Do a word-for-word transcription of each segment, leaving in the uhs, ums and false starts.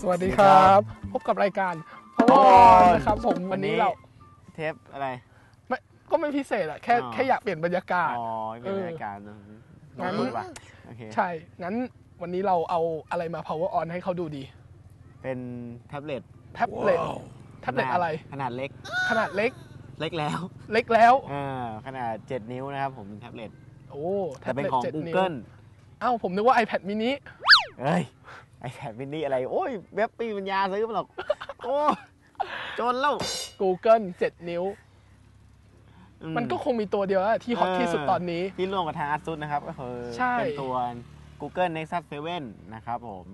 วัสดีครับพบกับรายการพาวเวอร์นะครับผมวันนี้เราเทปอะไรไม่ก็ไม่พิเศษอะแค่แค่อยากเปลี่ยนบรรยากาศอ๋อเปลี่ยนบรรยากาศงั้นใช่งั้นวันนี้เราเอาอะไรมา power on ให้เขาดูดีเป็นแท็บเล็ตแท็บเล็ตแท็บเล็ตอะไรขนาดเล็กขนาดเล็กเล็กแล้วเล็กแล้วอ่าขนาดเจ็ดนิ้วนะครับผมเป็นแท็บเล็ตโอ้แต่เป็นของ Google เอ้าผมนึกว่า iPad mini เอ้ย iPad mini อะไรโอ้ยเว็บปีปัญญาซื้อมาหรอกโอ้จนแล้ว Google เจ็ดนิ้วมันก็คงมีตัวเดียวที่ฮอตที่สุดตอนนี้ที่ร่วมกับทาง Asus นะครับก็คือเป็นตัว Google Nexus เซเว่นนะครับผม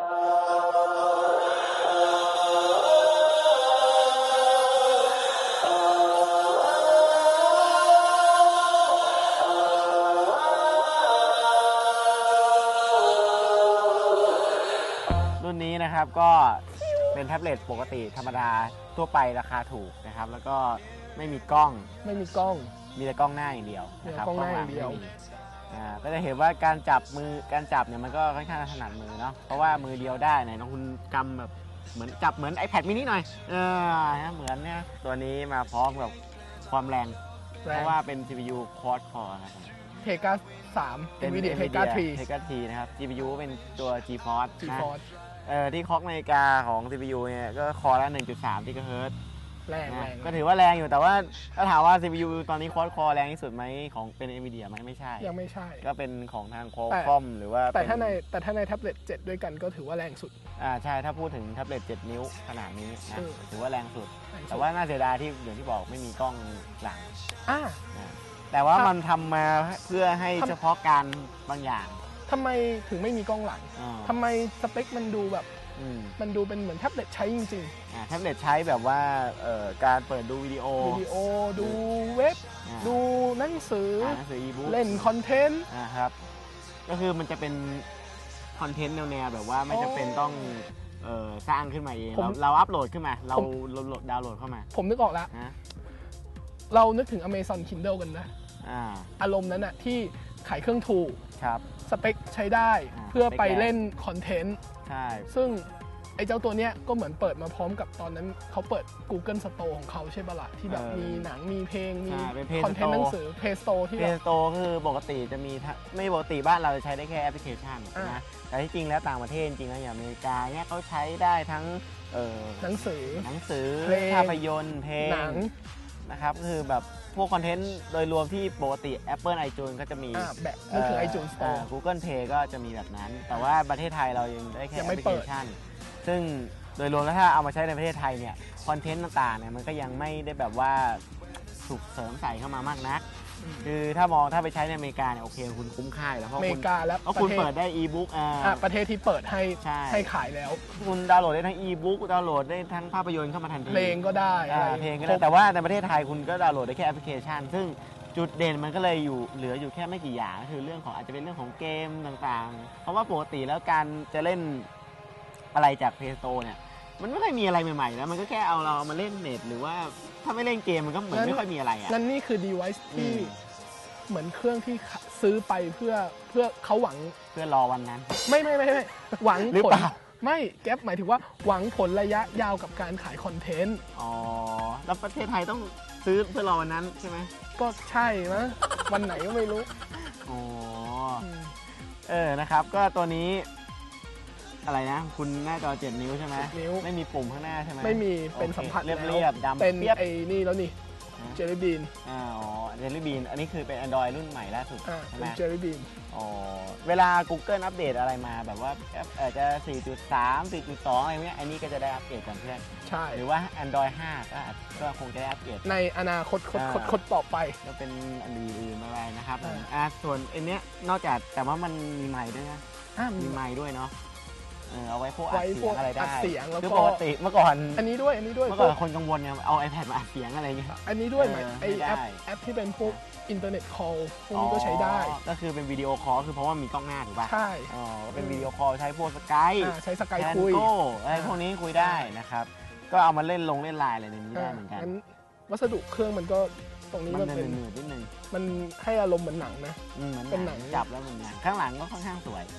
รุ่นนี้นะครับก็เป็นแท็บเล็ตปกติธรรมดาทั่วไปราคาถูกนะครับแล้วก็ไม่มีกล้องไม่มีกล้องมีแต่กล้องหน้าอย่างเดียวนะครับกล้องหน้าอย่างเดียวอ่าก็จะเห็นว่าการจับมือการจับเนี่ยมันก็ค่อนข้างถนัดมือเนาะเพราะว่ามือเดียวได้ไหนน้องคุณกำแบบเหมือนจับเหมือน iPad mini หน่อยเออเหมือนเนี่ยตัวนี้มาพร้อมกับความแรงเพราะว่าเป็น ซี พี ยู Quad Core ครับ Vega สาม Nvidia Vega สาม Vega สามนะครับ จี พี ยู เป็นตัว GeForce GeForce เอ่อที่คล็อกนาฬิกาของ ซี พี ยู เนี่ยก็คอละ หนึ่งจุดสาม กิกะเฮิรตซ์แรงแรงก็ถือว่าแรงอยู่แต่ว่าถ้าถามว่า ซี พี ยู ตอนนี้ควอดคอแรงที่สุดไหมของเป็น Nvidia มันไม่ใช่ยังไม่ใช่ก็เป็นของทาง Qualcomm หรือว่าแต่ถ้าในแต่ถ้าในแท็บเล็ตเจ็ดด้วยกันก็ถือว่าแรงสุดอ่าใช่ถ้าพูดถึงแท็บเล็ตเจ็ดนิ้วขนาดนี้นะถือว่าแรงสุดแต่ว่าน่าเสียดายที่อย่างที่บอกไม่มีกล้องหลังอ่าแต่ว่ามันทำมาเพื่อให้เฉพาะการบางอย่างทำไมถึงไม่มีกล้องหลังทำไมสเปคมันดูแบบมันดูเป็นเหมือนแท็บเล็ตใช้จริงๆแท็บเล็ตใช้แบบว่าการเปิดดูวิดีโอวิดีโอดูเว็บดูหนังสือเล่นคอนเทนต์นะครับก็คือมันจะเป็นคอนเทนต์แนวๆแบบว่าไม่จำเป็นต้องสร้างขึ้นมาเองเราเราอัพโหลดขึ้นมาเราโหลดดาวน์โหลดเข้ามาผมนึกออกแล้วเรานึกถึง Amazon Kindle กันนะอารมณ์นั้นอะที่ขายเครื่องถูกสเปคใช้ได้เพื่อไปเล่นคอนเทนต์ซึ่งไอ้เจ้าตัวเนี้ยก็เหมือนเปิดมาพร้อมกับตอนนั้นเขาเปิด Google Store ของเขาใช่ปะล่ะที่แบบมีหนังมีเพลงมีคอนเทนต์หนังสือ Play Store ที่ Play Store คือปกติจะมีไม่ปกติบ้านเราจะใช้ได้แค่แอปพลิเคชันนะแต่ที่จริงแล้วต่างประเทศจริงๆแล้วอย่างอเมริกาเนี่ยเขาใช้ได้ทั้งหนังสือหนังสือภาพยนตร์เพลงนะครับคือแบบพวกคอนเทนต์โดยรวมที่ปกติ Apple iTunes ก็จะมีแบบนั่นคือ iTunes Store Google Play ก็จะมีแบบนั้นแต่ว่าประเทศไทยเรายังได้แค่แอปพลิเคชันซึ่งโดยรวมแล้วถ้าเอามาใช้ในประเทศไทยเนี่ยคอนเทนต์ต่างๆเนี่ยมันก็ยังไม่ได้แบบว่าถูกเสริมใส่เข้ามามากนักคือถ้ามองถ้าไปใช้ในอเมริกาเนี่ยโอเคคุณคุ้มค่าแล้วเพราะคุณเพราะคุณเปิดได้อีบุ๊กอ่าประเทศที่เปิดให้ให้ขายแล้วคุณดาวน์โหลดได้ทั้งอีบุ๊กดาวน์โหลดได้ทั้งภาพยนตร์เข้ามาทันทีเพลงก็ได้เพลงก็ได้แต่ว่าในประเทศไทยคุณก็ดาวน์โหลดได้แค่แอปพลิเคชันซึ่งจุดเด่นมันก็เลยอยู่เหลืออยู่แค่ไม่กี่อย่างก็คือเรื่องของอาจจะเป็นเรื่องของเกมต่างๆเพราะว่าปกติแล้วการจะเล่นอะไรจาก Play Store เนี่ยมันไม่ค่อยมีอะไรใหม่ๆแล้วมันก็แค่เอาเราเอามาเล่นเน็ตหรือว่าถ้าไม่เล่นเกมมันก็เหมือนไม่ค่อยมีอะไรอ่ะนั่นนี่คือ device ที่เหมือนเครื่องที่ซื้อไปเพื่อเพื่อเขาหวังเพื่อรอวันนั้นไม่ไม่ไม่ไม่หวังผลไม่แก๊ปหมายถึงว่าหวังผลระยะยาวกับการขายคอนเทนต์อ๋อแล้วประเทศไทยต้องซื้อเพื่อรอวันนั้นใช่ไหมก็ใช่นะวันไหนก็ไม่รู้อ๋อเออนะครับก็ตัวนี้อะไรนะคุณหน้าจอเจ็ดนิ้วใช่ไหมไม่มีปุ่มข้างหน้าใช่ไหมไม่มีเป็นสัมผัสเรียบๆดำเป็นไอ้นี่แล้วนี่เจลลี่บีนอ๋อเจลลี่บีนอันนี้คือเป็น Android รุ่นใหม่ล่าสุดใช่ไหมเจลลี่บีนอ๋อเวลา Google อัปเดตอะไรมาแบบว่าอาจจะ สี่จุดสาม สี่จุดสอง อะไรเงี้ยอันนี้ก็จะได้อัปเดตกันเพื่อนใช่หรือว่า Android ห้าก็ก็คงจะได้อัปเดตในอนาคตคดคดต่อไปก็เป็นอันอื่นๆอะไรนะครับอ่าส่วนอันเนี้ยนอกจากแต่ว่ามันมีไมค์ด้วยนะมีไมค์ด้วยเนาะเอาไว้พวกอัดเสียงอะไรได้คือปกติเมื่อก่อนอันนี้ด้วยอันนี้ด้วยเมื่อก่อนคนกังวลไงเอา iPad มาอัดเสียงอะไรเงี้ยอันนี้ด้วยไหมไอแอปแอปที่เป็นพวกอินเทอร์เน็ตคอลพวกนี้ก็ใช้ได้ก็คือเป็นวิดีโอคอลคือเพราะว่ามีกล้องหน้าถูกป่ะใช่อ๋อเป็นวิดีโอคอลใช้พวกสกายใช้สกายคุยอะไรพวกนี้คุยได้นะครับก็เอามาเล่นลงเล่นไลน์อะไรในนี้ได้เหมือนกันวัสดุเครื่องมันก็ตรงนี้มันเป็นหนืดนิดนึงมันให้อารมณ์เหมือนหนังนะเป็นหนังจับแล้วเหมือนหนังข้างหลังก็ค่อนข้างสวย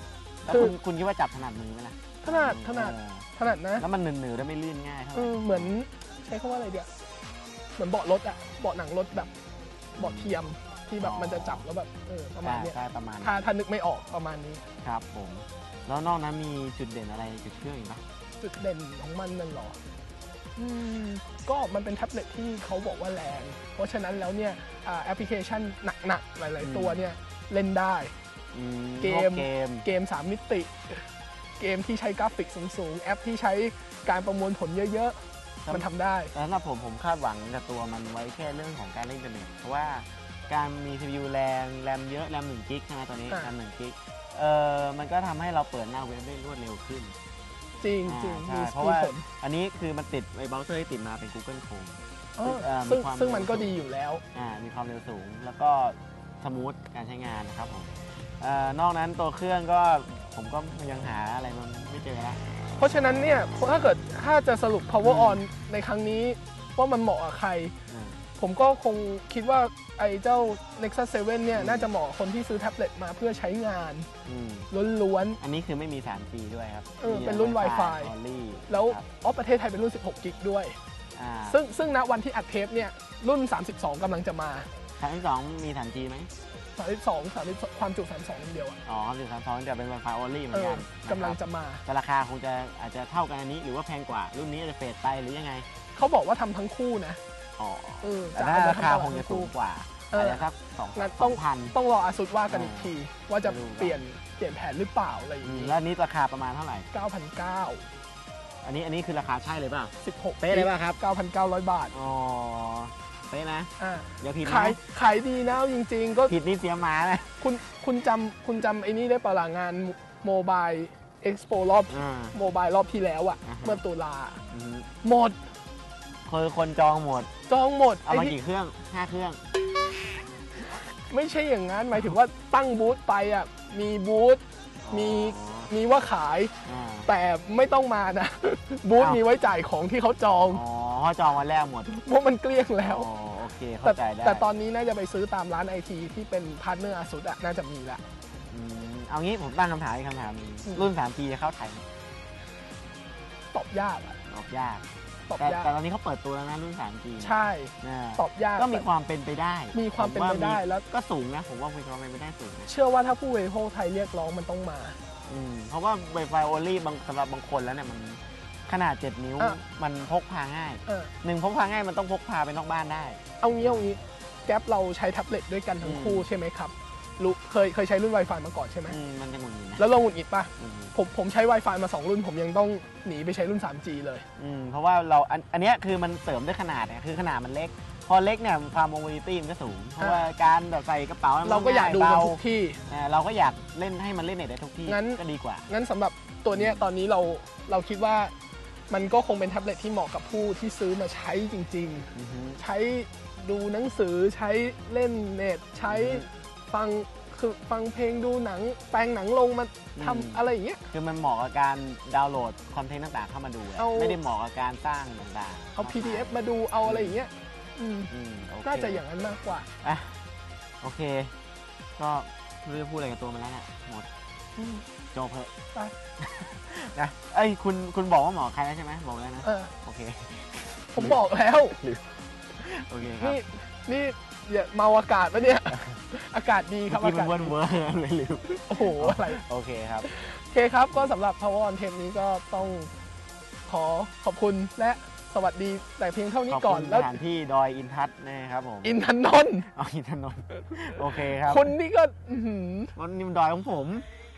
แล้วคุณคุณคิดว่าจับถนัดมือไหมล่ะถนัดถนัดถนัดนะแล้วมันหนืดๆแล้วไม่ลื่นง่ายเท่าไหร่เหมือนใช้คำว่าอะไรเดียวเหมือนเบาะรถอะเบาะหนังรถแบบเบาะเทียมที่แบบมันจะจับแล้วแบบเออประมาณนี้ประมาณถ้าถ้านึกไม่ออกประมาณนี้ครับผมแล้วนอกนั้นมีจุดเด่นอะไรจุดเครื่องอีกไหมจุดเด่นของมันนั่นหรออืมก็มันเป็นแท็บเล็ตที่เขาบอกว่าแรงเพราะฉะนั้นแล้วเนี่ยแอปพลิเคชันหนักๆหลายๆตัวเนี่ยเล่นได้เกมเกมสามมิติเกมที่ใช้กราฟิกสูงๆแอปที่ใช้การประมวลผลเยอะๆมันทำได้แต่สำหรับผมผมคาดหวังกับตัวมันไว้แค่เรื่องของการเล่นอินเทอร์เน็ตเพราะว่าการมี ซี พี ยู แรงแรมเยอะแรมหนึ่งกิกใช่ไหมตอนนี้แรมหนึ่งกิกเออมันก็ทำให้เราเปิดหน้าเว็บได้รวดเร็วขึ้นจริงจริงเพราะว่าอันนี้คือมันติดไอ้เบราว์เซอร์ที่ติดมาเป็น Google Chrome ซึ่งซึ่งมันก็ดีอยู่แล้วมีความเร็วสูงแล้วก็สมูทการใช้งานนะครับผมนอกนั้นตัวเครื่องก็ผมก็ยังหาอะไรมันไม่เจอแล้วเพราะฉะนั้นเนี่ยถ้าเกิดถ้าจะสรุป power on ในครั้งนี้ว่ามันเหมาะกับใครผมก็คงคิดว่าไอ้เจ้า Nexus เซเว่นเนี่ยน่าจะเหมาะคนที่ซื้อแท็บเล็ตมาเพื่อใช้งานล้วนๆอันนี้คือไม่มี ทรี จี ด้วยครับเป็นรุ่น Wi-Fi แล้วอ๋อประเทศไทยเป็นรุ่นสิบหกกิกด้วยซึ่งซึ่งณวันที่อัดเทปเนี่ยรุ่นสามสิบสองกำลังจะมาสามสิบสองมี ทรี จี ไหมสามสิบสอง สามสิบความจุสามสิบสองเดียวอ๋อความจุสามสิบสองจะเป็น Wi-Fi only เหมือนกันกำลังจะมาแต่ราคาคงจะอาจจะเท่ากันอันนี้หรือว่าแพงกว่ารุ่นนี้จะเฟดไปหรือยังไงเขาบอกว่าทำทั้งคู่นะอ๋อแต่ถ้าราคาคงจะสูงกว่าอาจจะสักสองพันต้องรออาซุสว่ากันอีกทีว่าจะเปลี่ยนเปลี่ยนแผนหรือเปล่าอะไรอย่างนี้แล้วนี้ราคาประมาณเท่าไหร่เก้าพันเก้าร้อยอันนี้อันนี้คือราคาใช่เลยเปล่าสิบหกเป๊ะเลยป่ะครับเก้าพันเก้าร้อย บาทอ๋อเป๊ะนะอย่าผิดนะขายขายดีนะจริงๆก็ผิดนี่เสียหมาเลยคุณคุณจำคุณจำไอ้นี่ได้เปล่างานโมบายเอ็กซ์โปรอบโมบายรอบที่แล้วอ่ะเมื่อตุลาหมดคือคนจองหมดจองหมดเอามากี่เครื่องห้าเครื่องไม่ใช่อย่างนั้นหมายถึงว่าตั้งบูธไปอ่ะมีบูธมีมีว่าขายแต่ไม่ต้องมานะบูธมีไว้จ่ายของที่เขาจองอ๋อเขาจองวันแรกหมดเพราะมันเกลี้ยงแล้วอ๋อโอเคเข้าใจได้แต่ตอนนี้น่าจะไปซื้อตามร้านไอทีที่เป็นพาร์ทเนอร์อาซุสอ่ะน่าจะมีละเอางี้ผมตั้งคำถามอีกคำถามนึงรุ่น ทรี จี จะเข้าไทยตอบยากอ่ะตอบยากแต่แต่ตอนนี้เขาเปิดตัวแล้วนะรุ่น ทรี จีใช่ตอบยากก็มีความเป็นไปได้มีความเป็นไปได้แล้วก็สูงนะผมว่ามีความเป็นไปได้สูงเชื่อว่าถ้าผู้บริโภคไทยเรียกร้องมันต้องมาเพราะว่า Wi-Fi only บางสำหรับบางคนแล้วเนี่ยมันขนาดเจ็ดนิ้วมันพกพาง่ายหนึ่งพกพาง่ายมันต้องพกพาไปนอกบ้านได้เอางี้เอางี้แก๊ปเราใช้แท็บเล็ตด้วยกันทั้งคู่ใช่ไหมครับรู้เคยเคยใช้รุ่น Wi-Fi มาก่อนใช่ไหมมันจะหงุดหงิดแล้วเราหงุดหงิดป่ะผมผมใช้ Wi-Fi มาสองรุ่นผมยังต้องหนีไปใช้รุ่น ทรี จี เลยเพราะว่าเราอันนี้คือมันเสริมด้วยขนาดเนี่ยคือขนาดมันเล็กพอเล็กเนี่ยความโมบิลิตี้มันก็สูงเพราะว่าการแบบใส่กระเป๋าเราก็อยากดูมันทุกที่เราก็อยากเล่นให้มันเล่นเน็ตได้ทุกที่ก็ดีกว่างั้นสำหรับตัวนี้ตอนนี้เราเราคิดว่ามันก็คงเป็นแท็บเล็ตที่เหมาะกับผู้ที่ซื้อมาใช้จริงๆใช้ดูหนังสือใช้เล่นเน็ตใช้ฟังคือฟังเพลงดูหนังแปลงหนังลงมาทำอะไรอย่างเงี้ยคือมันเหมาะกับการดาวน์โหลดคอนเทนต์ต่างๆเข้ามาดูไม่ได้เหมาะกับการสร้างต่างๆเอา พี ดี เอฟ มาดูเอาอะไรอย่างเงี้ยน่าจะอย่างนั้นมากกว่าอ่ะโอเคก็ไม่รู้จะพูดอะไรกับตัวมันแล้วเนี่ยหมดจบเพอะไปนะเอ้ยคุณคุณบอกว่าหมอใครแล้วใช่ไหมบอกแล้วนะโอเคผมบอกแล้วโอเคครับนี่นี่อย่าเมาอากาศปะเนี่ยอากาศดีครับอากาศเวิร์กเลยลืมโอ้โหอะไรโอเคครับโอเคครับก็สำหรับ Power on เทปนี้ก็ต้องขอขอบคุณและสวัสดีแต่เพียงเท่านี้ก่อนแล้วสถานที่ดอยอินทัศน์นะครับผมอินทนนท์อ๋ออินทนนท์โอเคครับคนนี้ก็วันนี้มันดอยของผม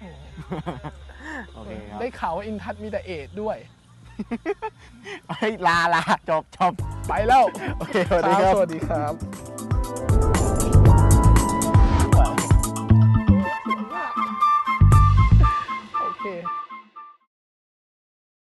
โอเคครับได้ข่าวว่าอินทัศน์มีแต่เอดด้วยเฮ้ยลาลาจบจบไปแล้วโอเคสวัสดีครับสวัสดีครับโอเค